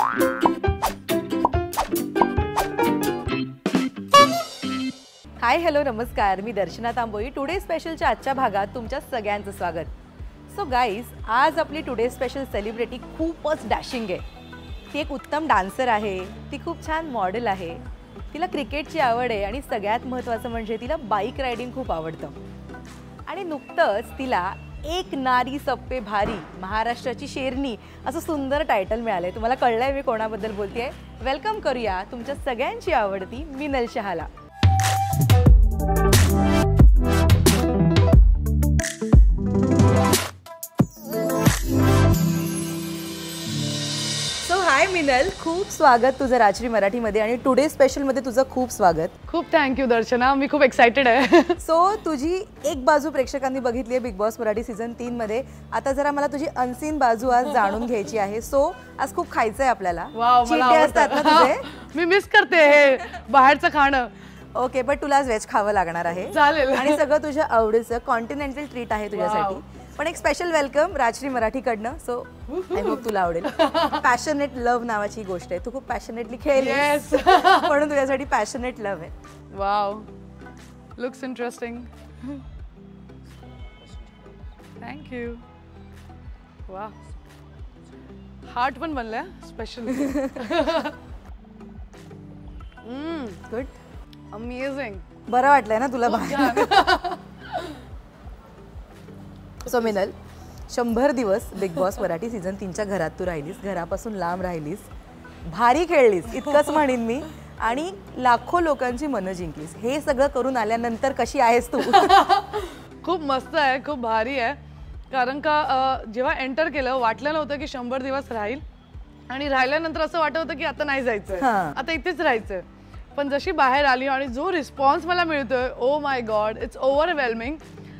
Hi hello नमस्कार, मी दर्शना तांबोई. Today स्पेशलच्या आजच्या भागात तुमच्या सगळ्यांचं स्वागत. सो गाईज, आज आपली टुडे स्पेशल सेलिब्रिटी खूपच डॅशिंग आहे. ती एक उत्तम डान्सर आहे, ती खूप छान मॉडेल आहे, तिला क्रिकेटची आवड आहे आणि सगळ्यात महत्त्वाचं म्हणजे तिला बाईक रायडिंग खूप आवडतं. आणि नुकतंच तिला एक नारी सब पे भारी, महाराष्ट्राची शेरनी असं सुंदर टायटल मिळालंय. तुम्हाला कळलंय मी कोणाबद्दल बोलतेय? वेलकम करूया तुमच्या सगळ्यांची आवडती मिनल शहाला. हाय मिनल, खूप स्वागत तुझं राजश्री मराठीमध्ये आणि टुडे स्पेशलमध्ये तुझं खूप स्वागत. खूप थँक्यू दर्शना, मी खूप एक्साइटेड आहे. सो तुझी एक बाजू प्रेक्षकांनी बघितली आहे बिग बॉस मराठी सीझन 3 मध्ये. आता जरा मला तुझी अनसीन बाजू आज जाणून घ्यायची आहे. सो आज खूप खायचंय आपल्याला. चिटे असतात ना तुझे? मी मिस करते हे बाहेरचं खाणं. ओके, पण तुला आज व्हेज खावं लागणार आहे. चालेल. आणि सगळं तुझ्या आवडीचं कॉन्टिनेंटल ट्रीट आहे तुझ्यासाठी. पण एक स्पेशल वेलकम राजश्री मराठीकडनं. सो आय होप तुला आवडेल. पॅशनेट लव्ह नावाची गोष्ट आहे. तू खूप पॅशनेटली खेळलीस म्हणून तुझ्यासाठी पॅशनेट लव्ह आहे. Wow, looks interesting. थँक्यू. वा, हार्ट पण बनलाय स्पेशल. Good, amazing. बरं वाटलंय ना तुला बाहेर? सो मिनल, 100 दिवस बिग बॉस मराठी सीझन 3च्या घरात तू राहिलीस, घरापासून लांब राहिलीस, भारी खेळलीस इतकंच म्हणेन मी, आणि लाखो लोकांची मनं जिंकलीस. हे सगळं करून आल्यानंतर कशी आहेस तू? खूप मस्त आहे, खूप भारी आहे. कारण का जेव्हा एंटर केलं वाटलं नव्हतं की 100 दिवस राहील, आणि राहिल्यानंतर असं वाटत होतं की आता नाही जायचं, आता इथेच राहायचं. पण जशी बाहेर आली आणि जो रिस्पॉन्स मला मिळतोय, oh my God, it's overwhelming.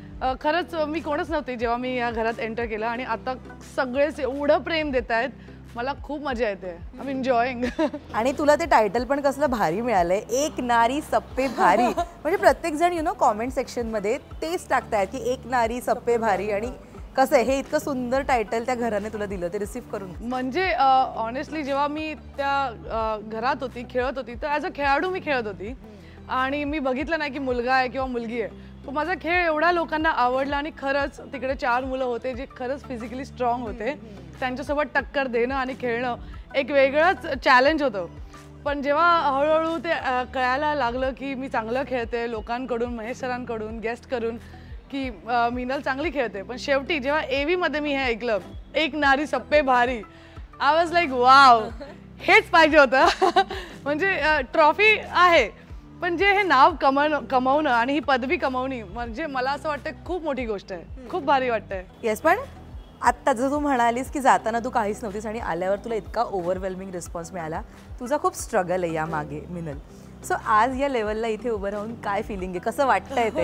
खरंच मी कोणच नव्हती जेव्हा मी या घरात एंटर केलं, आणि आता सगळेच एवढं प्रेम देत आहेत, मला खूप मजा येते. I am enjoying. आणि तुला ते टायटल पण कसलं भारी मिळालंय, एक नारी सप्पे भारी. म्हणजे प्रत्येक जण कॉमेंट सेक्शनमध्ये तेच टाकतायत की एक नारी सप्पे भारी. आणि कसं आहे, हे इतकं सुंदर टायटल त्या घराने तुला दिलं, ते रिसीव्ह करून? म्हणजे ऑनेस्टली जेव्हा मी त्या घरात होती, खेळत होती, तर ॲज अ खेळाडू मी खेळत होती, आणि मी बघितलं नाही की मुलगा आहे किंवा मुलगी आहे. पण माझा खेळ एवढा लोकांना आवडला, आणि खरंच तिकडे 4 मुलं होते जे खरंच फिजिकली स्ट्रॉंग होते. त्यांच्यासोबत टक्कर देणं आणि खेळणं एक वेगळंच चॅलेंज होतं. पण जेव्हा हळूहळू ते कळायला लागलं की मी चांगलं खेळते, लोकांकडून, महेश सरांकडून, गेस्ट करून, की मिनल चांगली खेळते, पण शेवटी जेव्हा AVमध्ये मी हे ऐकलं, एक नारी सप्पे भारी, आय वॉज लाईक वाव, हेच पाहिजे होतं. म्हणजे ट्रॉफी आहे, पण जे हे नाव कमवणं आणि ही पदवी कमवणी, म्हणजे मला असं वाटतं खूप मोठी गोष्ट आहे. खूप भारी वाटतंय. येस, पण आत्ता जर तू म्हणालीस की जाताना तू काहीच नव्हतीस आणि आल्यावर तुला इतका ओव्हरवेल्मिंग रिस्पॉन्स मिळाला, तुझा खूप स्ट्रगल आहे यामागे मिनल. सो आज या लेवलला इथे उभं राहून काय फिलिंग आहे, कसं वाटतंय ते?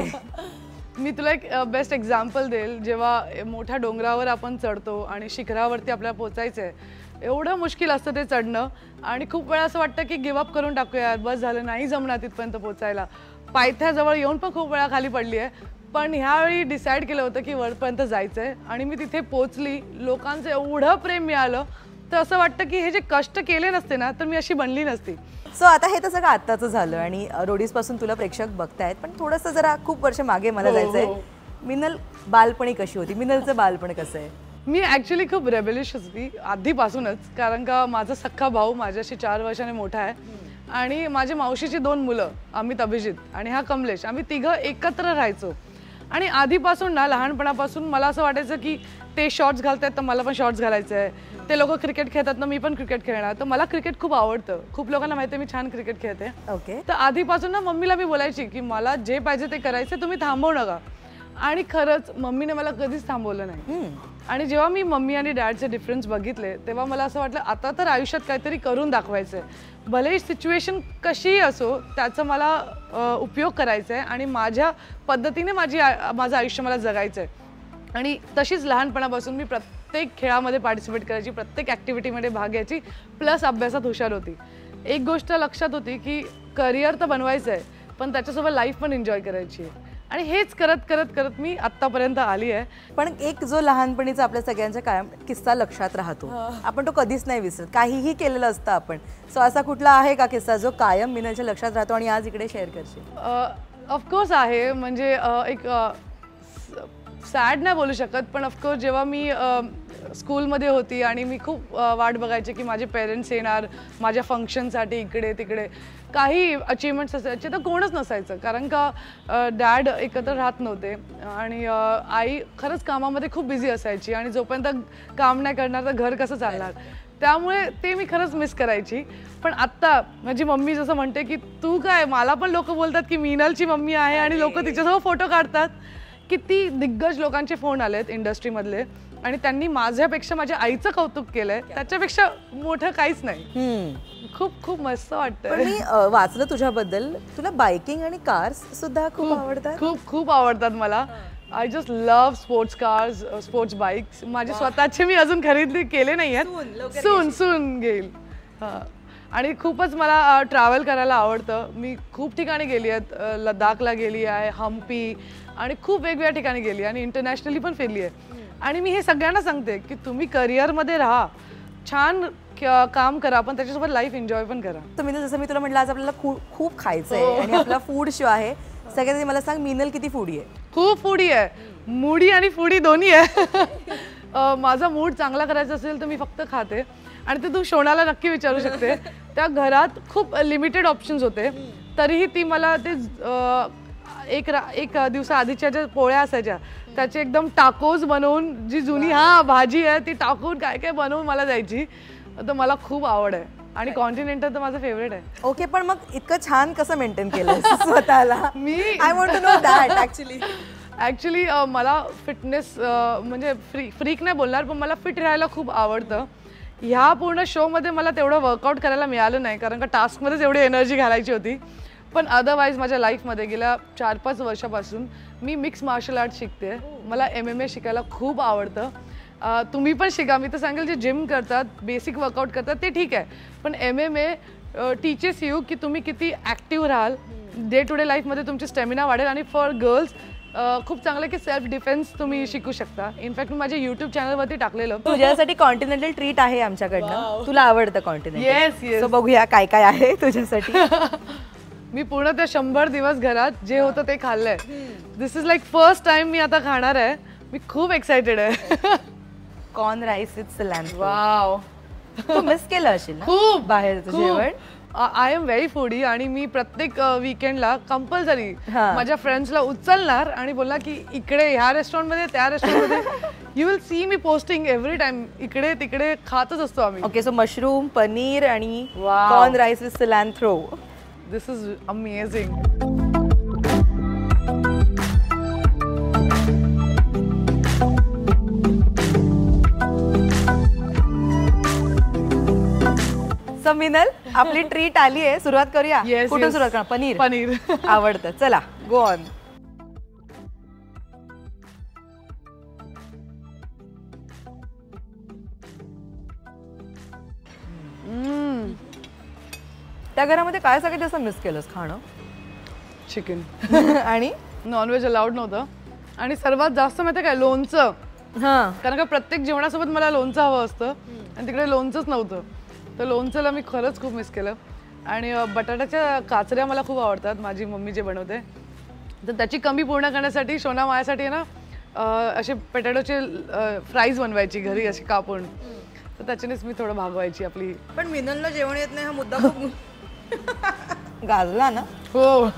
मी तुला एक बेस्ट एक्झाम्पल देईल. जेव्हा मोठ्या डोंगरावर आपण चढतो आणि शिखरावरती आपल्याला पोचायचं आहे, एवढं मुश्किल असतं ते चढणं, आणि खूप वेळा असं वाटतं की गिवअप करून टाकूया, बस झालं, नाही जमणार तिथपर्यंत पोचायला. पायथ्याजवळ येऊन पण खूप वेळा खाली पडली आहे, पण ह्यावेळी डिसाईड केलं होतं की वरपर्यंत जायचं आहे, आणि मी तिथे पोचली. लोकांचं एवढं प्रेम मिळालं, तर असं वाटतं की हे जे कष्ट केले नसते ना, तर मी अशी बनली नसती. सो आता हे तर सगळं आत्ताचं झालं, आणि रोडीजपासून तुला प्रेक्षक बघतायत, पण थोडंसं जरा खूप वर्ष मागे मला जायचंय. मिनल बालपणी कशी होती? मिनलचं बालपण कसं आहे? मी ॲक्च्युली खूप रेबेलिशियस होती आधीपासूनच, कारण का माझा सख्खा भाऊ माझ्याशी 4 वर्षाने मोठा आहे, आणि माझ्या मावशीची 2 मुलं, अमित, अभिजित आणि हा कमलेश. आम्ही तिघं एकत्र राहायचो, आणि आधीपासून ना, लहानपणापासून मला असं वाटायचं की ते शॉर्ट्स घालतात तर मला पण शॉर्ट्स घालायचं आहे, ते लोक क्रिकेट खेळतात ना, मी पण क्रिकेट खेळणार. तर मला क्रिकेट खूप आवडतं, खूप लोकांना माहिती आहे मी छान क्रिकेट खेळते. ओके. तर आधीपासून ना मम्मीला मी बोलायची की मला जे पाहिजे ते करायचं, तुम्ही थांबवू नका. आणि खरंच मम्मीने मला कधीच थांबवलं नाही. आणि जेव्हा मी मम्मी आणि डॅडचे डिफरन्स बघितले, तेव्हा मला असं वाटलं आता तर आयुष्यात काहीतरी करून दाखवायचं आहे. भलेही सिच्युएशन कशीही असो, त्याचा मला उपयोग करायचा आहे, आणि माझ्या पद्धतीने माझं आयुष्य मला जगायचं आहे. आणि तशीच लहानपणापासून मी प्रत्येक खेळामध्ये पार्टिसिपेट करायची, प्रत्येक ॲक्टिव्हिटीमध्ये भाग घ्यायची, प्लस अभ्यासात हुशार होती. एक गोष्ट लक्षात होती की करिअर तर बनवायचं आहे, पण त्याच्यासोबत लाईफ पण एन्जॉय करायची आहे. आणि हेच करत करत करत मी आत्तापर्यंत आली आहे. पण एक जो लहानपणीचा आपल्या सगळ्यांच्या कायम किस्सा लक्षात राहतो, आपण तो कधीच नाही विसरत, काहीही केलेलं असतं आपण. सो असा कुठला आहे का किस्सा जो कायम मिनलच्या लक्षात राहतो आणि आज इकडे शेअर करशील? ऑफकोर्स आहे. म्हणजे एक सॅड नाही बोलू शकत, पण ऑफकोर्स जेव्हा मी स्कूलमध्ये होती आणि मी खूप वाट बघायचे की माझे पेरेंट्स येणार माझ्या फंक्शनसाठी, इकडे तिकडे काही अचिव्हमेंट्स असायचे तर कोणच नसायचं, कारण का डॅड एकत्र राहत नव्हते आणि आई खरंच कामामध्ये खूप बिझी असायची आणि जोपर्यंत काम नाही करणार तर घर कसं चालणार. त्यामुळे ते मी खरंच मिस करायची. पण आत्ता माझी मम्मी जसं म्हणते की तू काय, मला पण लोक बोलतात की मिनलची मम्मी आहे आणि लोक तिच्यासोबत फोटो काढतात. किती दिग्गज लोकांचे फोन आलेत इंडस्ट्रीमधले आणि त्यांनी माझ्यापेक्षा माझ्या आईचं कौतुक केलंय, त्याच्यापेक्षा मोठं काहीच नाही. खूप खूप मस्त वाटतं. मी वाचलं तुझ्याबद्दल, तुला बायकिंग आणि कार्स सुद्धा खूप आवडतात. खूप खूप आवडतात मला. I just love sports cars, sports bikes. माझे स्वतःचे मी अजून खरेदी केले नाही आहेत, सून घेईल. आणि खूपच मला ट्रॅव्हल करायला आवडतं. मी खूप ठिकाणी गेली आहेत, लडाखला गेली आहे, हम्पी आणि खूप वेगवेगळ्या ठिकाणी गेली आणि इंटरनॅशनली पण फिरली आहे. आणि मी हे सगळ्यांना सांगते की तुम्ही करिअरमध्ये राहा, छान काम करा, पण त्याच्यासोबत लाईफ एन्जॉय पण करा. तर मिनल, जसं मी तुला म्हटलं आज आपल्याला खूप खायचं आहे आणि आपला फूड शो आहे. सगळ्यात आधी मला सांग, मिनल किती फूडी आहे? खूप फूडी आहे, मूडी आणि फूडी दोन्ही आहे. माझा मूड चांगला करायचा असेल तर मी फक्त खाते आणि ते तू शोनाला नक्की विचारू शकते. त्या घरात खूप लिमिटेड ऑप्शन्स होते, तरीही ती मला ते एक दिवसाआधीच्या ज्या पोळ्या असायच्या त्याचे एकदम टाकोज बनवून, जी जुनी भाजी आहे ती टाकून काय काय बनवून मला द्यायची. तर मला खूप आवड आहे आणि कॉन्टिनेंटल तर माझं फेवरेट आहे. ओके, पण मग इतकं छान कसं मेंटेन केलं स्वतःला? I want to know that. Actually मला फिटनेस म्हणजे फ्रीक नाही बोलणार, पण मला फिट राहायला खूप आवडतं. ह्या पूर्ण शोमध्ये मला तेवढं वर्कआउट करायला मिळालं नाही, कारण का टास्कमध्येच एवढी एनर्जी घालायची होती. पण अदरवाईज माझ्या लाईफमध्ये गेल्या 4-5 वर्षापासून मी मिक्स मार्शल आर्ट शिकते. मला MMA शिकायला खूप आवडतं. तुम्ही पण शिका. मी तर सांगेल, जे जिम करतात, बेसिक वर्कआउट करतात ते ठीक आहे, पण MMA टीचेस यू की तुम्ही किती ॲक्टिव्ह राहाल, डे टू डे लाईफमध्ये तुमची स्टॅमिना वाढेल. आणि फॉर गर्ल्स खूप चांगलं की सेल्फ डिफेन्स तुम्ही शिकू शकता. इनफॅक्ट मी माझ्या यूट्यूब चॅनलवरती टाकलेलं. तुझ्यासाठी कॉन्टिनेंटल ट्रीट आहे आमच्याकडनं. तुला आवडतं कॉन्टिनेंटल? येस. सो बघूया काय काय आहे तुझ्यासाठी. मी पूर्ण त्या 100 दिवस घरात जे होतं ते खाल्लंय. This is like first time मी आता खाणार आहे. मी खूप एक्सायटेड आहे. Corn rice with cilantro. Wow. तू मिस केलं असेल खूप बाहेरचं जेवण? आय एम व्हेरी फूडी आणि मी प्रत्येक वीकेंडला कंपल्सरी माझ्या फ्रेंड्सला उचलणार आणि बोलला की इकडे ह्या रेस्टॉरंटमध्ये, त्या रेस्टॉरंटमध्ये. You will see me posting every time. इकडे तिकडे खातच असतो आम्ही. ओके, सो मशरूम, पनीर आणि corn rice with cilantro. This is amazing. So Minal, आपली ट्रीट आली आहे. सुरुवात करूया. कुठून सुरुवात करणार? पनीर आवडतं. चला, गो ऑन. त्या घरामध्ये काय सगळ्यात जास्त मिस केलंस खाणं? चिकन. आणि नॉनव्हेज अलाउड नव्हतं. आणि सर्वात जास्त माहिती काय, लोणचं. कारण का प्रत्येक जेवणासोबत मला लोणचं हवं असतं आणि तिकडे लोणचंच नव्हतं. तर लोणचंला मी खरंच खूप मिस केलं. आणि बटाट्याच्या काचऱ्या मला खूप आवडतात, माझी मम्मी जे बनवते. तर त्याची कमी पूर्ण करण्यासाठी शोना माझ्यासाठी आहे ना असे बटाट्याचे फ्राईज बनवायची घरी अशी कापून. तर त्याच्यानेच मी थोडं भागवायची आपली. पण मिनलला जेवण येत नाही हा मुद्दा खूप गाजला ना. हो.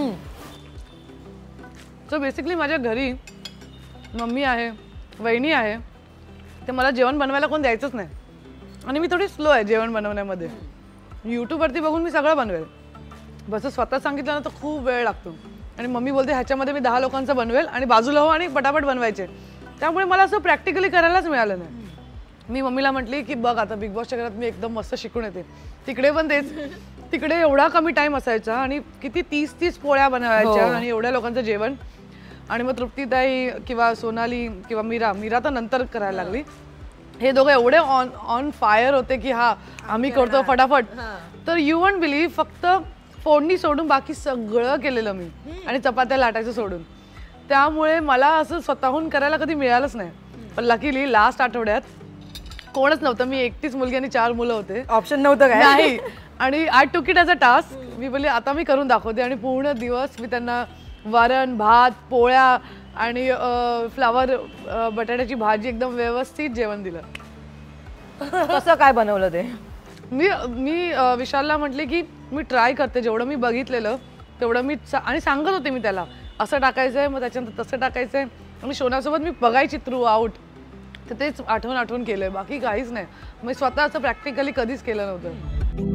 सो बेसिकली माझ्या घरी मम्मी आहे, वहिनी आहे, ते मला जेवण बनवायला कोण द्यायचंच नाही. आणि मी थोडी स्लो आहे जेवण बनवण्यामध्ये. यूट्यूबवरती बघून मी सगळं बनवेल, बस स्वतः सांगितलं ना तर खूप वेळ लागतो. आणि मम्मी बोलते ह्याच्यामध्ये मी 10 लोकांचं बनवेल आणि बाजूला हो आणि पटापट बनवायचे. त्यामुळे मला असं प्रॅक्टिकली करायलाच मिळालं नाही. मी मम्मीला म्हटली की बघ आता बिग बॉसच्या घरात मी एकदम मस्त शिकून येते. तिकडे पण तेच, तिकडे एवढा कमी टाइम असायचा आणि किती 30 पोळ्या बनवायच्या आणि एवढ्या लोकांचं जेवण. आणि मग तृप्तीताई किंवा सोनाली किंवा मीरा तर नंतर करायला लागली. हे दोघं एवढे ऑन फायर होते की हा आम्ही करतो फटाफट. तर यू वोंट बिलीव्ह, फक्त फोडणी सोडून बाकी सगळं केलेलं मी. आणि चपात्या लाटायचं सोडून. त्यामुळे मला असं स्वतःहून करायला कधी मिळालंच नाही. पण लकीली लास्ट आठवड्यात कोणच नव्हतं, मी एकटीच मुलगी आणि 4 मुलं होते. ऑप्शन नव्हतं काय? नाही. आणि I took it as a task. मी बोलले आता मी करून दाखवते आणि पूर्ण दिवस मी त्यांना वरण भात पोळ्या आणि फ्लावर बटाट्याची भाजी एकदम व्यवस्थित जेवण दिलं. कसं काय बनवलं ते? मी विशालला म्हटले की मी ट्राय करते, जेवढं मी बघितलेलं तेवढं मी आणि सांगत होते मी त्याला असं टाकायचं आहे, मग त्याच्यानंतर तसं टाकायचं आहे. आणि शोनासोबत मी बघायची थ्रू आउट, तर तेच आठवून केलं आहे, बाकी काहीच नाही. मी स्वतः असं प्रॅक्टिकली कधीच केलं नव्हतं.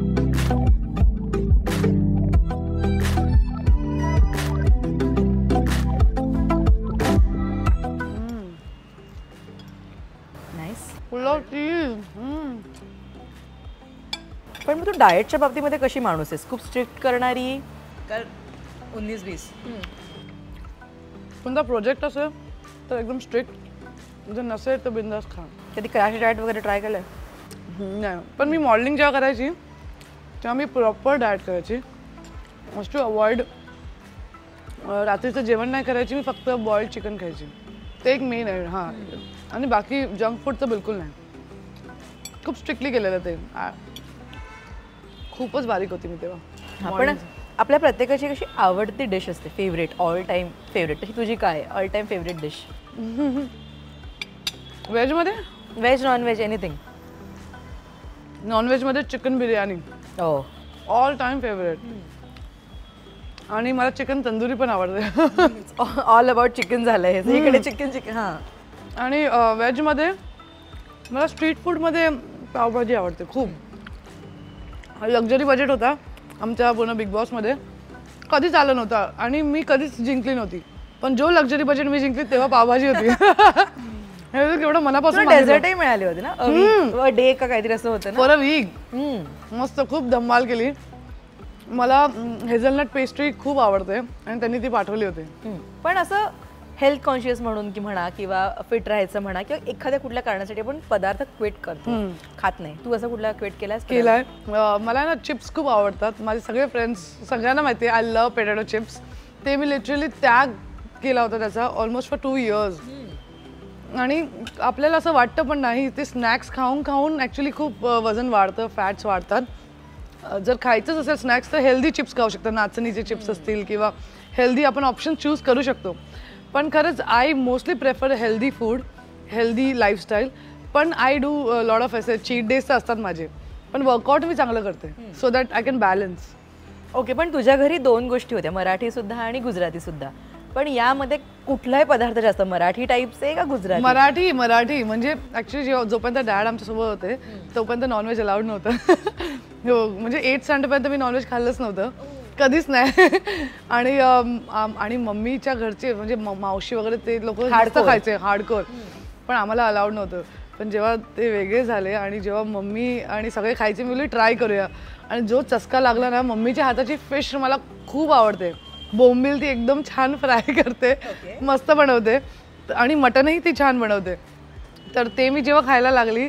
पण मग तू डाएटच्या बाबतीमध्ये कशी माणूस आहेस? खूप स्ट्रिक्ट करणारी का 19-20? कोणता प्रोजेक्ट असेल तर एकदम स्ट्रिक्ट, जर नसेल तर बिंदास खा. कधी क्रॅश डाएट वगैरे ट्राय केलंय? नाही, पण मी मॉर्निंग जेव्हा करायची तेव्हा मी प्रॉपर डाएट करायची. मस्ट टू अवॉइड रात्रीचं जेवण नाही करायची. मी फक्त बॉइल्ड चिकन खायची, ते एक मेन आहे. हां, आणि बाकी जंक फूडचं बिलकुल नाही. खूप स्ट्रिक्टली केलेलं ते. खूपच बारीक होती मी तेव्हा. पण आपल्या प्रत्येकाची कशी आवडती डिश असते, फेवरेट, ऑल टाइम फेवरेट. तशी तुझी काय ऑल टाइम फेवरेट डिश? व्हेजमध्ये? Veg non veg anything? नॉनव्हेजमध्ये चिकन बिर्याणी. हो, ऑल टाइम फेवरेट. आणि मला चिकन तंदुरी पण आवडते. ऑल अबाउट चिकन झालं हे इकडे. चिकन. हां. आणि व्हेजमध्ये मला स्ट्रीट फूडमध्ये पावभाजी आवडते खूप. लक्झरी बजेट होता आमच्या पूर्ण बिग बॉसमध्ये, कधीच आलं नव्हतं आणि मी कधीच जिंकली नव्हती. पण जो लक्झरी बजेट मी जिंकली तेव्हा पावभाजी होती. हे केवढं मनापासून. डेझर्टही मिळाली होती ना, डे का काहीतरी असं होतं ना, फॉर अ वीक. मस्त, खूप धम्माल केली. मला हेझलनट पेस्ट्री खूप आवडते आणि त्यांनी ती पाठवली होती. पण असं हेल्थ कॉन्शियस म्हणून की म्हणा किंवा फिट राहायचं म्हणा किंवा एखाद्या कुठल्या कारणासाठी आपण पदार्थ क्विट करतो, खात नाही, तू असं कुठला क्विट केलाय? केलाय. मला ना चिप्स खूप आवडतात. माझे सगळे फ्रेंड्स सगळ्यांना माहिती आहे आय लव्ह पोटॅटो चिप्स. ते मी लिटरली त्याग केला होता त्याचा ऑलमोस्ट फॉर 2 years. आणि आपल्याला असं वाटतं पण नाही, ते स्नॅक्स खाऊन खाऊन ॲक्च्युली खूप वजन वाढतं, फॅट्स वाढतात. जर खायचंच असेल स्नॅक्स तर हेल्दी चिप्स खाऊ शकतात, नाचणीचे चिप्स असतील किंवा हेल्दी आपण ऑप्शन चूज करू शकतो. पण खरंच I mostly prefer healthy food, healthy lifestyle. पण आय डू लॉट ऑफ असे चीट डेज तर असतात माझे, पण वर्कआउट मी चांगलं करते so that I can balance. Okay, पण तुझ्या घरी 2 गोष्टी होत्या, मराठीसुद्धा आणि गुजरातीसुद्धा. पण यामध्ये कुठलाही पदार्थ जास्त मराठी टाईपचे का गुजराती? मराठी म्हणजे ॲक्च्युली जोपर्यंत डॅड आमच्यासोबत होते तोपर्यंत नॉनव्हेज अलाउड नव्हतं. हो, म्हणजे 8th स्टँडर्डपर्यंत मी नॉनव्हेज खाल्लंच नव्हतं, कधीच नाही. आणि मम्मीच्या घरचे म्हणजे मावशी वगैरे ते लोक खायचे हार्डकोर, पण आम्हाला अलाउड नव्हतं. पण जेव्हा ते वेगळे झाले आणि जेव्हा मम्मी आणि सगळे खायचे, मी बोलली ट्राय करूया. आणि जो चस्का लागला ना, मम्मीच्या हाताची फिश मला खूप आवडते. बोंबील ती एकदम छान फ्राय करते, मस्त बनवते. आणि मटनही ती छान बनवते. तर ते मी जेव्हा खायला लागली,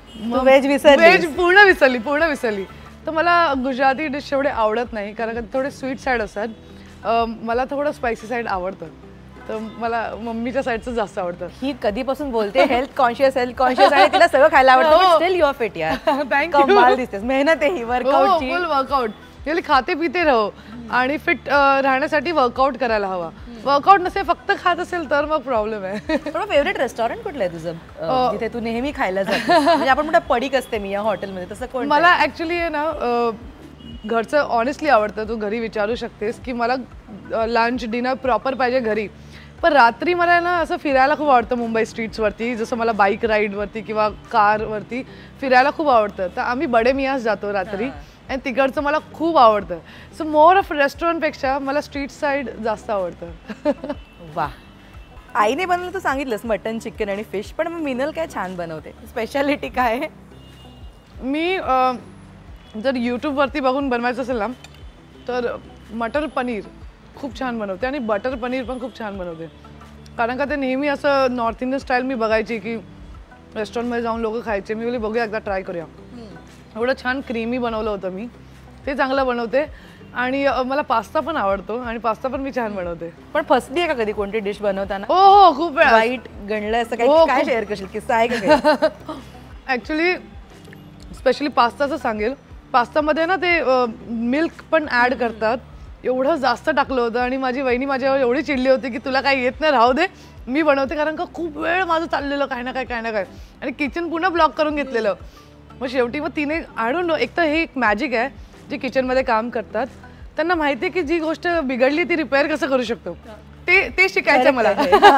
व्हेज पूर्ण विसरली. तर मला गुजराती डिश एवढे आवडत नाही, कारण थोडे स्वीट साईड असतात. मला थोडं स्पायसी साईड आवडतं, तर मला मम्मीच्या साईडचं जास्त आवडतं. ही कधीपासून बोलते हेल्थ कॉन्शियस आणि तिला सगळं खायला आवडतं, स्टिल यू आर फिट यार. कमाल दिसतेस. मेहनत आहे ही, वर्कआउटची. फुल वर्कआउट. खाते पिते राहो आणि फिट राहण्यासाठी वर्कआउट करायला हवा. वर्कआउट नसेल फक्त खात असेल तर मग प्रॉब्लेम आहे. पण फेवरेट रेस्टॉरंट कुठलं आहे तुझं, जिथे तू नेहमी खायला जाते? म्हणजे आपण म्हणतो पडीक असते मी या हॉटेलमध्ये, तसं कोण? मला ॲक्च्युली आहे ना घरचं ऑनेस्टली आवडतं. तू घरी विचारू शकतेस की मला लंच डिनर प्रॉपर पाहिजे घरी. पण रात्री मला ना असं फिरायला खूप आवडतं मुंबई स्ट्रीट्सवरती, जसं मला बाईक राईडवरती किंवा कारवरती फिरायला खूप आवडतं. तर आम्ही बडे मियास जातो रात्री आणि तिकडचं मला खूप आवडतं. सो मोर ऑफ रेस्टॉरंटपेक्षा मला स्ट्रीट साईड जास्त आवडतं. वा, आईने बनवलं तू सांगितलंस मटन, चिकन आणि फिश, पण मग मिनल काय छान बनवते? स्पेशालिटी काय आहे? मी जर यूट्यूबवरती बघून बनवायचं असेल ना तर मटर पनीर खूप छान बनवते आणि बटर पनीर पण खूप छान बनवते. कारण का ते नेहमी असं नॉर्थ इंडियन स्टाईल मी बघायची की रेस्टॉरंटमध्ये जाऊन लोक खायचे. मी बोलली बघूया एकदा ट्राय करूया. एवढं छान क्रीमी बनवलं होतं मी, ते चांगलं बनवते. आणि मला पास्ता पण आवडतो आणि पास्ता पण मी छान बनवते. पण फसली आहे का कधी कोणती डिश बनवताना? हो हो खूप वेळा. वाईट गणलं असं काही काय शेअर करशील, किस्सा आहे का काही? ॲक्च्युली स्पेशली पास्ताचं सांगेल. पास्तामध्ये ना ते मिल्क पण ॲड करतात. एवढं जास्त टाकलं होतं आणि माझी वहिनी माझ्यावर एवढी चिडली होती की तुला काही येत नाही, राहू दे मी बनवते. कारण का खूप वेळ माझं चाललेलं काय ना काय आणि किचन पुन्हा ब्लॉक करून घेतलेलं. मग शेवटी मग तिने आणून, एक तर हे एक मॅजिक आहे जे किचनमध्ये काम करतात, त्यांना माहिती आहे की जी गोष्ट बिघडली ती रिपेअर कसं करू शकतो. ते शिकायचं मला.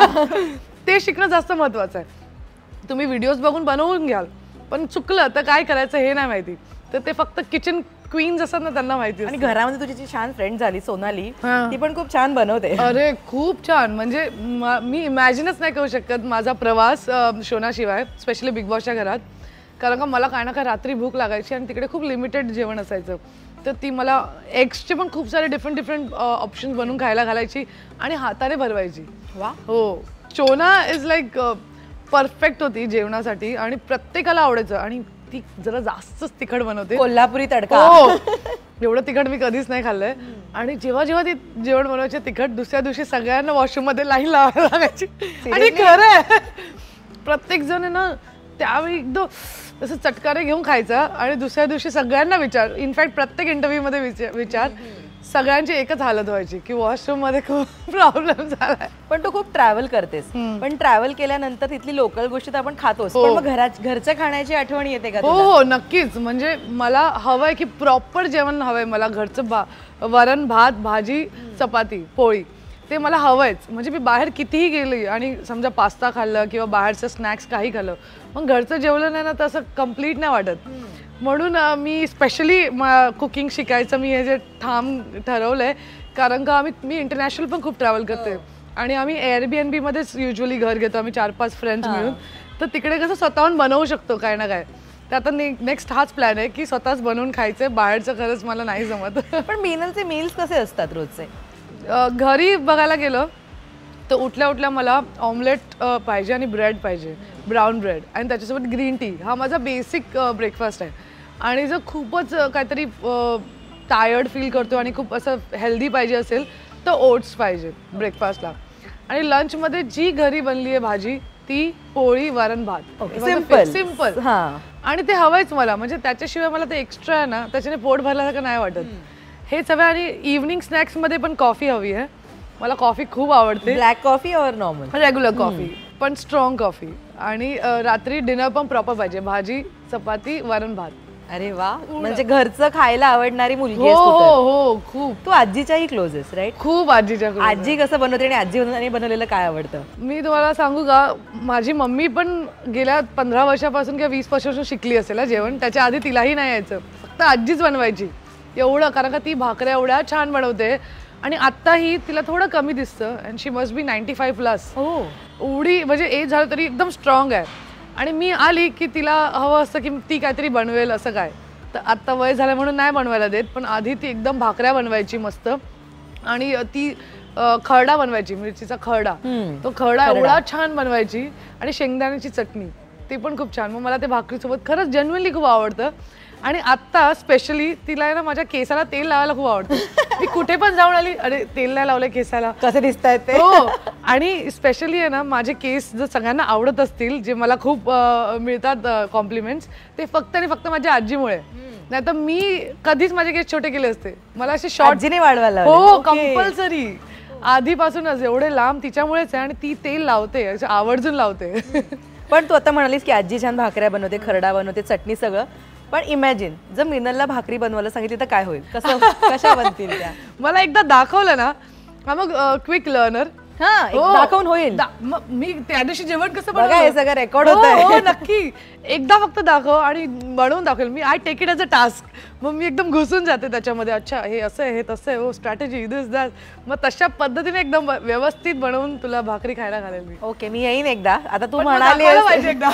ते शिकणं जास्त महत्त्वाचं आहे. तुम्ही व्हिडिओज बघून बनवून घ्याल, पण चुकलं तर काय करायचं हे नाही माहिती. तर ते फक्त किचन क्वीन्स असतात ना त्यांना माहिती. आणि घरामध्ये तुझी जी छान फ्रेंड झाली सोनाली, ती पण खूप छान बनवते. अरे खूप छान. म्हणजे मी इमॅजिनच नाही करू शकत माझा प्रवास शोनाशिवाय, स्पेशली बिग बॉसच्या घरात. कारण का मला काय ना काय रात्री भूक लागायची आणि तिकडे खूप लिमिटेड जेवण असायचं. तर ती मला एग्सचे पण खूप सारे डिफरंट ऑप्शन्स बनवून खायला घालायची आणि हाताने भरवायची. वा. हो, शोना इज लाईक परफेक्ट होती जेवणासाठी आणि प्रत्येकाला आवडायचं. आणि ती जरा जास्तच तिखट बनवते, कोल्हापुरी तडका. एवढं तिखट मी कधीच नाही खाल्लंय. आणि जेव्हा ती जेवण बनवायचे तिखट, दुसऱ्या दिवशी सगळ्यांना वॉशरूम मध्ये लाईन लावायला लागायची. आणि खरं आहे, प्रत्येक जण आहे ना त्यावेळी एकदम तसं चटकारे घेऊन खायचा आणि दुसऱ्या दिवशी सगळ्यांना विचार, इनफॅक्ट प्रत्येक इंटरव्ह्यू मध्ये विचार, सगळ्यांची एकच हालत व्हायची की वॉशरूम मध्ये खूप प्रॉब्लेम झालाय. पण तू खूप ट्रॅव्हल करतेस, पण ट्रॅव्हल केल्यानंतर तिथली लोकल गोष्टी तर आपण खातोस, पण मग घरच्या खाण्याची आठवण येते का? हो नक्कीच. म्हणजे मला हवंय की प्रॉपर जेवण हवंय मला. घरचं वरण भात भाजी चपाती पोळी ते मला हवंयच. म्हणजे मी बाहेर कितीही गेली आणि समजा पास्ता खाल्लं किंवा बाहेरचं स्नॅक्स काही खाल्लं, मग घरचं जेवलं नाही ना तसं कम्प्लीट नाही वाटत. म्हणून मी स्पेशली कुकिंग शिकायचं मी हे जे ठाम ठरवलंय. कारण का मी इंटरनॅशनल पण खूप ट्रॅव्हल करते आणि आम्ही एअरबीएनबी मध्येच युजली घर घेतो आम्ही 4-5 फ्रेंड्स मिळून. तर तिकडे कसं स्वतःहून बनवू शकतो काय ना काय. तर आता नेक्स्ट हाच प्लॅन आहे की स्वतःच बनवून खायचंय. बाहेरचं खरंच मला नाही जमत. पण मिनलचे मील्स कसे असतात रोजचे? घरी बघायला गेलं तर उठल्या मला ऑमलेट पाहिजे आणि ब्रेड पाहिजे, ब्राऊन ब्रेड, आणि त्याच्यासोबत ग्रीन टी. हा माझा बेसिक ब्रेकफास्ट आहे. आणि जर खूपच काहीतरी टायर्ड फील करतो आणि खूप असं हेल्दी पाहिजे असेल तर ओट्स पाहिजे ब्रेकफास्टला. आणि लंचमध्ये जी घरी बनली आहे भाजी ती पोळी वरण भात, सिम्पल. आणि ते हवंयच मला. म्हणजे त्याच्याशिवाय मला ते एक्स्ट्रा आहे ना त्याच्याने पोट भरल्यासारखं नाही वाटत. हे सगळं. आणि इव्हनिंग स्नॅक्समध्ये पण कॉफी हवी आहे मला. कॉफी खूप आवडते. Black coffee or normal? Regular coffee, पण स्ट्रॉंग कॉफी. आणि रात्री डिनर पण प्रॉपर पाहिजे, भाजी चपाती वरण भात. अरे वा. म्हणजे घरचं खायला आवडणारी मुलगी. हो खूप. तू आजीच्याही क्लोज आहेस राईट? खूप आजीच्या. आजी कसं बनवते आणि आजी बनवलेलं काय आवडतं? मी तुम्हाला सांगू का, माझी मम्मी पण गेल्या 15 वर्षापासून किंवा 20 वर्षापासून शिकली असेल जेवण. त्याच्या आधी तिलाही नाही यायचं, फक्त आजीच बनवायची एवढं. कारण का ती भाकऱ्या एवढ्या छान बनवते आणि आत्ताही तिला थोडं कमी दिसतं. And she must be 95+. एवढी म्हणजे एज झालं तरी एकदम स्ट्रॉंग आहे. आणि मी आली की तिला हवं असतं की ती काहीतरी बनवेल असं काय. तर आत्ता वय झालं म्हणून नाही बनवायला देत, पण आधी ती एकदम भाकऱ्या बनवायची मस्त. आणि ती खरडा बनवायची, मिरचीचा खरडा. तो खरडा एवढा छान बनवायची. आणि शेंगदाण्याची चटणी ती पण खूप छान. मग मला ते भाकरीसोबत खरंच जेन्युइनली खूप आवडतं. आणि आत्ता स्पेशली तिला आहे ना माझ्या केसाला तेल लावायला खूप आवडतं. मी कुठे पण जाऊन आली, अरे तेल नाही लावलंय केसाला, कसे दिसतायत ते. हो. आणि स्पेशली आहे ना माझे केस जर सगळ्यांना आवडत असतील, जे मला खूप मिळतात कॉम्प्लिमेंट्स, ते फक्त आणि फक्त माझ्या आजीमुळे. नाही तर मी कधीच माझे केस छोटे केले असते. मला असे शॉर्ट वाढवायला. हो कंपल्सरी. आधीपासूनच एवढे लांब तिच्यामुळेच आहे. आणि ती तेल लावते, आवर्जून लावते. पण तू आता म्हणालीस की आजी छान भाकऱ्या बनवते, खरडा बनवते, चटणी सगळं. पण इमॅजिन जर मिनलला भाकरी बनवायला सांगितली तर काय होईल? कशा बनतील त्या? मला एकदा दाखवलं ना, मग क्विक लर्नर. दाखवून होईल. मी त्या दिवशी जेवण कसं बघा, हे सगळं रेकॉर्ड होतंय. हो नक्की. एकदा फक्त दाखव आणि बनवून दाखवेल मी. I take it as a task. मग मी एकदम घुसून जाते त्याच्यामध्ये. अच्छा हे असं आहे, हे तसं आहे, हो स्ट्रॅटेजी दिस दॅट. मग तशा पद्धतीने एकदम व्यवस्थित बनवून तुला भाकरी खायला घालेल मी. ओके, मी येईन एकदा. आता तू म्हणाली एकदा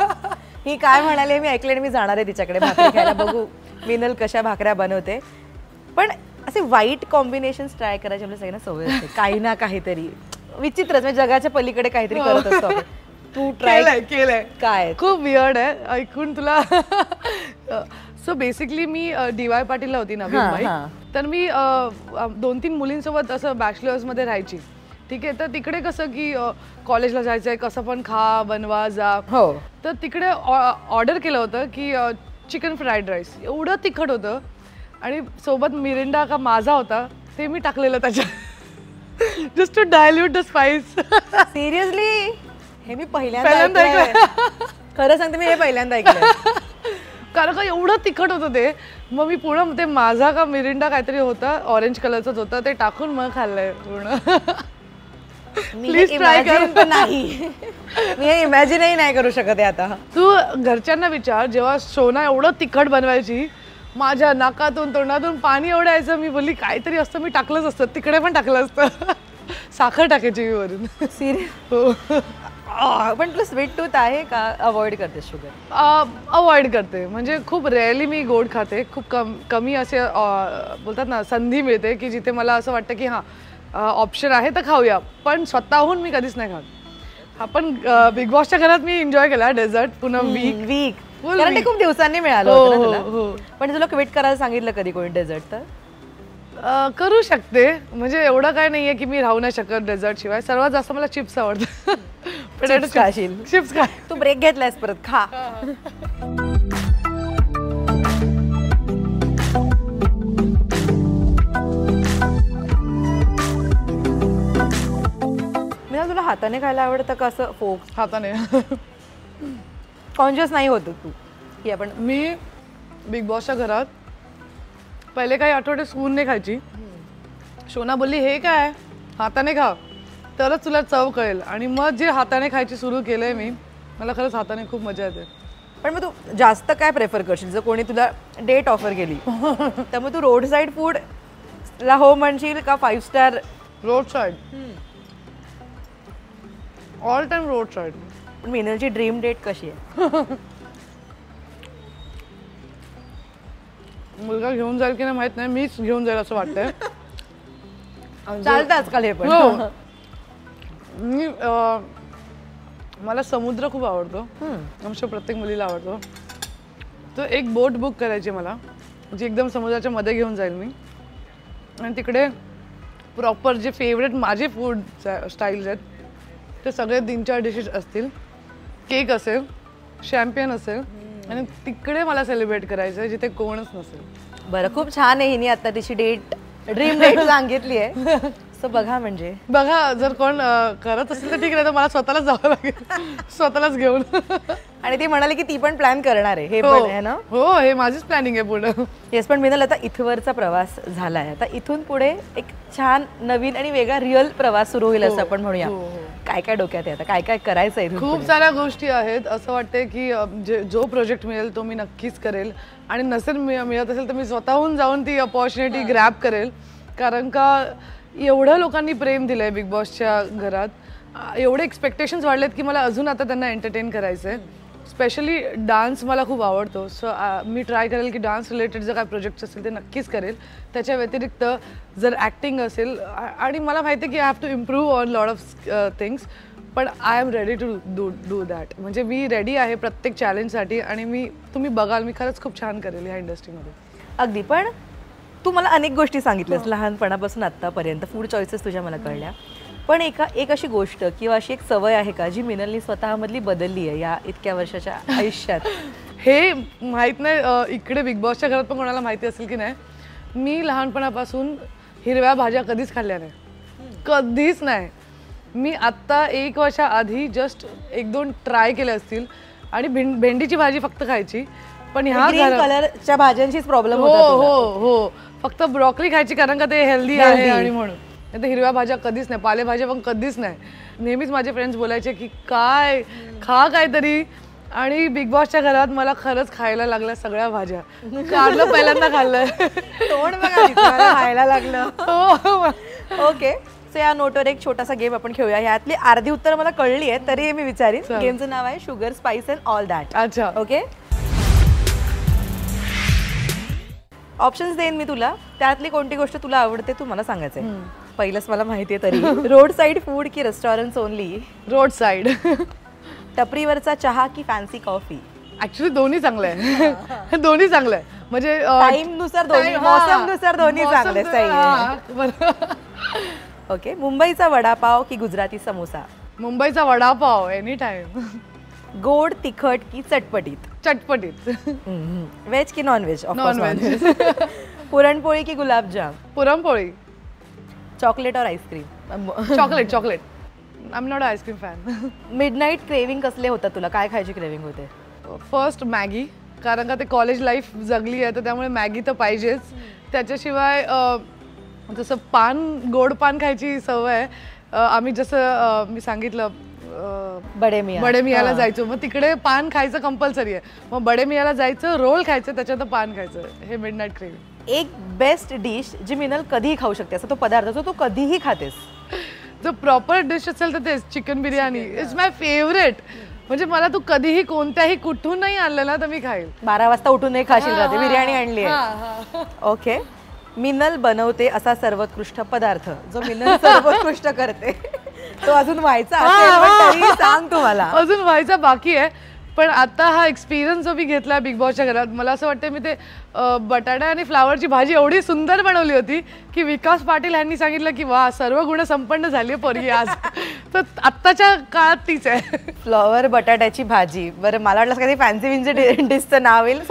ही काय म्हणाली मी ऐकले आणि मी जाणार आहे तिच्याकडे भाकरी खायला. बघू मिनल कशा भाकऱ्या बनवते. पण असे वाईट कॉम्बिनेशन्स ट्राय करायची आपल्या सगळ्यांना सवय असते, काही ना काहीतरी विचित्रच. म्हणजे जगाच्या पलीकडे काहीतरी करत असतो आपण. तू ट्राय केलंय? काय? खूप वियर्ड आहे, ऐकून तुला सो बेसिकली मी DY पाटीलला होती नवीन हां, माईक. हां. तर मी 2-3 मुलींसोबत असं बॅचलर्समध्ये राहायची. ठीक आहे, तर तिकडे कसं की कॉलेजला जायचंय, कसं पण खा बनवा जा. हो. तर तिकडे ऑर्डर केलं होतं की चिकन फ्राईड राईस. एवढं तिखट होतं आणि सोबत मिरिंडा का माझा होता ते मी टाकलेलं त्याच्यात just to dilute the spice. Seriously हे मी पहिल्यांदा पहिल्यांदा ऐकलंय. खरं सांगते मी हे पहिल्यांदा ऐकलंय. कारण का एवढं तिखट होतं ते. मग मी पूर्ण ते माझा का मिरिंडा काहीतरी होता ऑरेंज कलरचाच होता ते टाकून मग खाल्लंय पूर्ण. प्लीज ट्राय कर. नाही मी हे इमॅजिनही नाही करू शकत आहे आता. तू घरच्यांना विचार, जेव्हा शोना एवढं तिखट बनवायची माझ्या नाकातून तोंडातून पाणी एवढं यायचं. मी बोलली काहीतरी असतं मी टाकलंच असतं, तिकडे पण टाकलं असतं. साखर टाकायची मी वरून. सिरियस. हो. पण तुला स्वीट टूथ आहे का? अवॉइड करते शुगर? अवॉइड करते, म्हणजे खूप रेअरली मी गोड खाते. खूप कमी असे बोलतात ना संधी मिळते की जिथे मला असं वाटतं की हां ऑप्शन आहे तर खाऊया, पण स्वतःहून मी कधीच नाही खात. हा पण बिग बॉसच्या घरात मी एन्जॉय केला डेझर्ट पुन्हा वीक. कारण ते खूप दिवसांनी मिळालं हो, होतं ना हो, तुला. हो. पण तुला क्विट करायला सांगितलं कधी कोणी डेझर्ट तर? करू शकते, म्हणजे एवढं काय नाहीये की मी राहू नाही शकत डेझर्ट शिवाय. सर्वात जास्त मला चिप्स आवडतात. Chips खाशील? चिप्स काय तू ब्रेक घेतलायस परत खा. मी ना तुला हाताने खायला आवडतं का असं फोक? हाताने. कॉन्शियस नाही होत तू की आपण? मी बिग बॉसच्या घरात पहिले काही आठवडे स्पूनने खायची. शोना बोलली हे काय हाताने खा तरच तुला चव कळेल, आणि मग जे हाताने खायची सुरू केलंय मी, मला खरंच हाताने खूप मजा येते. पण मग तू जास्त काय प्रेफर करशील जर कोणी तुला डेट ऑफर केली तर मग तू रोड साईड फूड ला हो म्हणशील का 5 star? Road side, all time road side. पण मिनलची ड्रीम डेट कशी आहे? मुलगा घेऊन जाईल की नाही माहित नाही, मीच घेऊन जाईल असं वाटतंय. चालतं आजकाल हे पण. हो. मी मला समुद्र खूप आवडतो. आमच्या प्रत्येक मुलीला आवडतो. तर एक बोट बुक करायची मला, जी एकदम समुद्राच्या मध्ये घेऊन जाईल मी, आणि तिकडे प्रॉपर जे फेवरेट माझे फूड स्टाईल्स आहेत ते सगळे 3-4 डिशेस असतील. केक असेल, शॅम्पेन असेल, आणि तिकडे मला सेलिब्रेट करायचं आहे जिथे कोणच नसेल. बरं, खूप छान आहे. हिने आता तिची डेट ड्रीम डेट सांगितली आहे. सो बघा, म्हणजे बघा जर कोण करत असेल तर ठीक आहे, तर मला स्वतःलाच जावं लागेल, स्वतःलाच घेऊन. आणि ती म्हणाली की ती पण प्लॅन करणार आहे. हे पण आहे ना? हो, हे माझीच प्लॅनिंग आहे पुढे. येस. पण मिनल, आता इथवरचा प्रवास झालाय, आता इथून पुढे एक छान नवीन आणि वेगळा रिअल प्रवास सुरू होईल असं आपण म्हणूया. काय काय डोक्यात आहे आता? काय काय करायचं आहे? खूप साऱ्या गोष्टी आहेत. असं वाटतंय की जो प्रोजेक्ट मिळेल तो मी नक्कीच करेल, आणि नसेल मिळत असेल तर मी स्वतःहून जाऊन ती अपॉर्च्युनिटी ग्रॅब करेल. कारण का एवढं लोकांनी प्रेम दिलंय बिग बॉसच्या घरात, एवढे एक्सपेक्टेशन्स वाढलेत की मला अजून आता त्यांना एंटरटेन करायचं आहे. स्पेशली डान्स मला खूप आवडतो. सो मी ट्राय करेल की डान्स रिलेटेड जर काय प्रोजेक्ट्स असतील ते नक्कीच करेल. त्याच्या व्यतिरिक्त जर ॲक्टिंग असेल, आणि मला माहिती आहे की I have to improve on lot of things, पण I am ready to do that. म्हणजे मी रेडी आहे प्रत्येक चॅलेंजसाठी, आणि तुम्ही बघाल मी खरंच खूप छान करेल ह्या इंडस्ट्रीमध्ये. अगदी. पण तू मला अनेक गोष्टी सांगितल्यास लहानपणापासून आत्तापर्यंत, फूड चॉईसेस तुझ्या मला कळल्या. पण एक अशी गोष्ट किंवा अशी एक सवय आहे का जी मिनलनी स्वतःमधली बदलली आहे या इतक्या वर्षाच्या आयुष्यात? हे माहीत नाही इकडे बिग बॉसच्या घरात पण कोणाला माहिती असेल की नाही, मी लहानपणापासून हिरव्या भाज्या कधीच खाल्ल्या नाही, कधीच नाही. मी आत्ता 1 वर्षाआधी जस्ट 1-2 ट्राय केले असतील, आणि भेंडीची भाजी फक्त खायची. पण ह्या कलरच्या भाज्यांचीच प्रॉब्लेम हो हो हो, फक्त ब्रॉकली खायची कारण का ते हेल्दी आहे आणि म्हणून. नाही तर हिरव्या भाज्या कधीच नाही, पालेभाज्या पण कधीच नाही. नेहमीच माझे फ्रेंड्स बोलायचे की काय खा काहीतरी, आणि बिग बॉसच्या घरात मला खरंच खायला लागल्या सगळ्या भाज्या. कारलं पहिल्यांदा खाल्लंय, तोंड बघा खायला लागलं. ओके. सो या नोटवर एक छोटासा गेम आपण खेळूया. यातली अर्धी उत्तर मला कळली आहे, तरी मी विचारीन. गेमचं नाव आहे sugar spice and all that. अच्छा, ओके. ऑप्शन्स देईन मी तुला, त्यातली कोणती गोष्ट तुला आवडते तू मला सांगायचंय. पहिलंच मला माहिती आहे तरी, रोड साईड फूड की रेस्टॉरंट्स ओनली? Road side. टपरीवरचा चहा की फॅन्सी कॉफी? ऍक्च्युली दोन्ही चांगलं आहे. दोन्ही चांगलं आहे म्हणजे टाइम नुसार दोन्ही, मौसम नुसार दोन्ही चांगले. सही आहे. ओके, मुंबईचा वडापाव की गुजराती समोसा? मुंबईचा वडापाव एनी टाइम. गोड, तिखट की चटपटीत? चटपटीत. व्हेज की नॉन व्हेज? नॉन-व्हेज. पुरणपोळी की गुलाबजाम? पुरणपोळी. चॉकलेट और ice cream? Chocolate. I am not ice cream fan. Midnight craving कसले होतं तुला? काय खायची क्रेविंग होते? फर्स्ट मॅगी, कारण का ते कॉलेज लाईफ जगली आहे तर त्यामुळे मॅगी तर पाहिजेच. त्याच्याशिवाय जसं गोड पान खायची सवय आहे. आम्ही जसं मी सांगितलं बडे मियाला जायचो, मग तिकडे पान खायचं कंपल्सरी आहे. मग बडे मियाला जायचं, रोल खायचं, त्याच्यात पान खायचं. हे मिडनाईट क्रेविंग. एक बेस्ट डिश जी मिनल कधीही खाऊ शकते, असा तो पदार्थ जो तू कधीही खातेस? जो प्रॉपर डिश असेल तर तेच chicken biryani is my favourite. म्हणजे मला तू कधीही कोणत्याही कुठून नाही आणलं ना तर मी खाईल. 12 वाजता उठून नाही खाशील राहते, बिर्याणी आणली आहे. ओके, मिनल बनवते असा सर्वोत्कृष्ट पदार्थ जो मिनल सर्वोत्कृष्ट करते तो अजून व्हायचा असेल पण तरीही सांग तू मला. अजून व्हायचा बाकी आहे, पण आता हा एक्सपिरियन्स जो मी घेतला बिग बॉसच्या घरात, मला असं वाटतं मी ते बटाटा आणि फ्लावरची भाजी एवढी सुंदर बनवली होती की विकास पाटील यांनी सांगितलं की वा, सर्व गुण संपन्न झाली आहे पोरगी आज. तर आत्ताच्या काळात तीच आहे. फ्लॉवर बटाट्याची भाजी. बरं, मला वाटलं कधी फॅन्सी विन्सी डिशचं नाव येईल.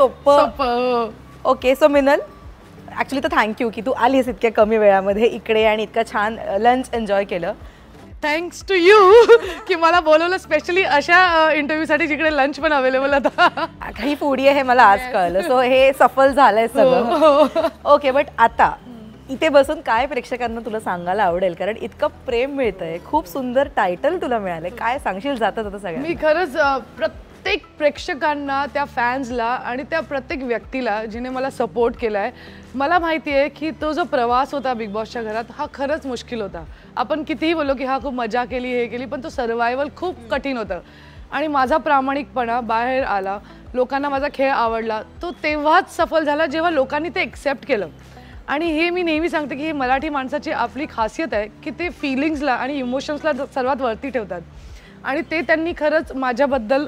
सोपं. ओके, सो मिनल ॲक्च्युली तर थँक्यू की तू आलीस इतक्या कमी वेळामध्ये इकडे आणि इतकं छान लंच एन्जॉय केलं. थँक्स टू यू की मला बोलवलं स्पेशली अशा इंटरव्ह्यूसाठी जिकडे लंच पण अवेलेबल होता. काही फूडी आहे हे मला आज कळलं, सो हे सफल झालंय सगळं. ओके, बट आता इथे बसून काय प्रेक्षकांना तुला सांगायला आवडेल, कारण इतकं प्रेम मिळतंय, खूप सुंदर टायटल तुला मिळालंय, काय सांगशील जाता जाता सगळं? मी खरंच प्रत्येक प्रेक्षकांना, त्या फॅन्सला आणि त्या प्रत्येक व्यक्तीला जिने मला सपोर्ट केला आहे. मला माहिती आहे की तो जो प्रवास होता बिग बॉसच्या घरात हा खरंच मुश्किल होता. आपण कितीही बोललो की हा खूप मजा केली, हे केली, पण तो सर्वायवल खूप कठीण होतं. आणि माझा प्रामाणिकपणा बाहेर आला, लोकांना माझा खेळ आवडला, तो तेव्हाच सफल झाला जेव्हा लोकांनी ते एक्सेप्ट केलं. आणि हे मी नेहमी सांगते की ही मराठी माणसाची आपली खासियत आहे की ते फिलिंग्सला आणि इमोशन्सला सर्वात वरती ठेवतात. आणि ते त्यांनी खरंच माझ्याबद्दल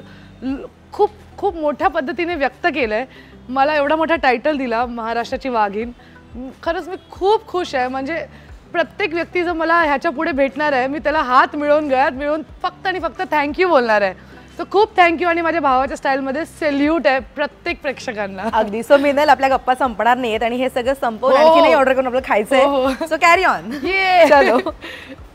खूप खूप मोठ्या पद्धतीने व्यक्त केलं आहे. मला एवढा मोठा टायटल दिला, महाराष्ट्राची वाघीण. खरंच मी खूप खुश आहे. म्हणजे प्रत्येक व्यक्ती जर मला ह्याच्या पुढे भेटणार आहे, मी त्याला हात मिळवून, गळ्यात मिळवून फक्त आणि फक्त थँक्यू बोलणार आहे. तर खूप थँक्यू. आणि माझ्या भावाच्या स्टाईलमध्ये सेल्यूट आहे प्रत्येक प्रेक्षकांना. अगदी. सो मिनल, आपल्या गप्पा संपणार नाहीत आणि हे सगळं संपवून आणखी नाही ऑर्डर करून आपलं खायचंय. So carry on. चलो.